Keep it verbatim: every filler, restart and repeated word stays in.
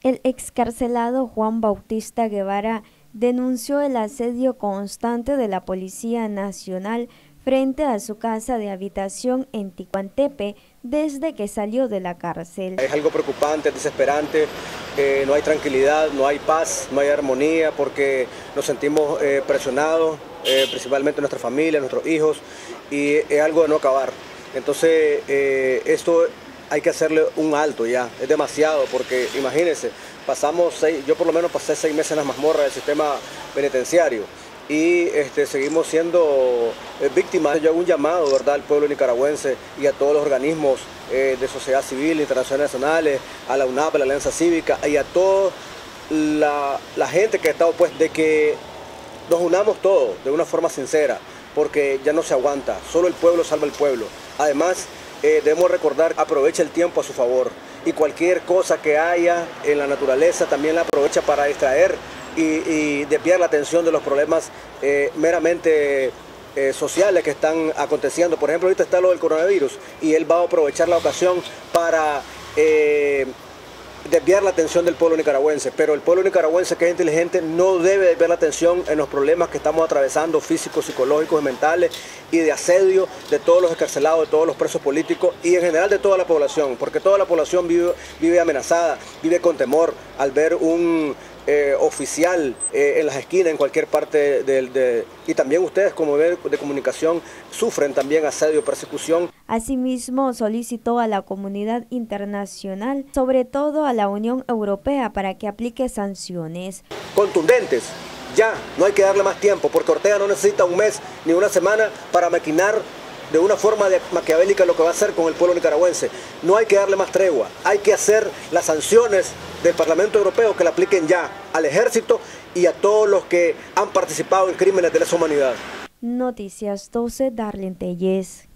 El excarcelado Juan Bautista Guevara denunció el asedio constante de la Policía Nacional frente a su casa de habitación en Ticuantepe desde que salió de la cárcel. Es algo preocupante, desesperante, eh, no hay tranquilidad, no hay paz, no hay armonía porque nos sentimos eh, presionados, eh, principalmente nuestra familia, nuestros hijos, y es algo de no acabar. Entonces eh, esto hay que hacerle un alto ya, es demasiado porque imagínense, pasamos seis, yo por lo menos pasé seis meses en las mazmorras del sistema penitenciario y este, seguimos siendo eh, víctimas. Yo hago un llamado, ¿verdad?, al pueblo nicaragüense y a todos los organismos eh, de sociedad civil, internacionales, nacionales, a la UNAP, a la Alianza Cívica y a toda la, la gente que ha estado, pues, de que nos unamos todos de una forma sincera, porque ya no se aguanta, solo el pueblo salva al pueblo. Además, eh, debemos recordar, aprovecha el tiempo a su favor y cualquier cosa que haya en la naturaleza también la aprovecha para distraer y, y desviar la atención de los problemas eh, meramente eh, sociales que están aconteciendo. Por ejemplo, ahorita está lo del coronavirus y él va a aprovechar la ocasión para eh, desviar la atención del pueblo nicaragüense, pero el pueblo nicaragüense que es inteligente no debe desviar la atención en los problemas que estamos atravesando, físicos, psicológicos y mentales, y de asedio de todos los excarcelados, de todos los presos políticos y en general de toda la población, porque toda la población vive, vive amenazada, vive con temor al ver un eh, oficial eh, en las esquinas, en cualquier parte del... De, y también ustedes como medios de comunicación sufren también asedio, persecución. Asimismo, solicitó a la comunidad internacional, sobre todo a la Unión Europea, para que aplique sanciones contundentes. Ya, no hay que darle más tiempo, porque Ortega no necesita un mes ni una semana para maquinar de una forma de maquiavélica lo que va a hacer con el pueblo nicaragüense. No hay que darle más tregua, hay que hacer las sanciones del Parlamento Europeo que le apliquen ya al ejército y a todos los que han participado en crímenes de lesa humanidad. Noticias doce, Darlene Tellez.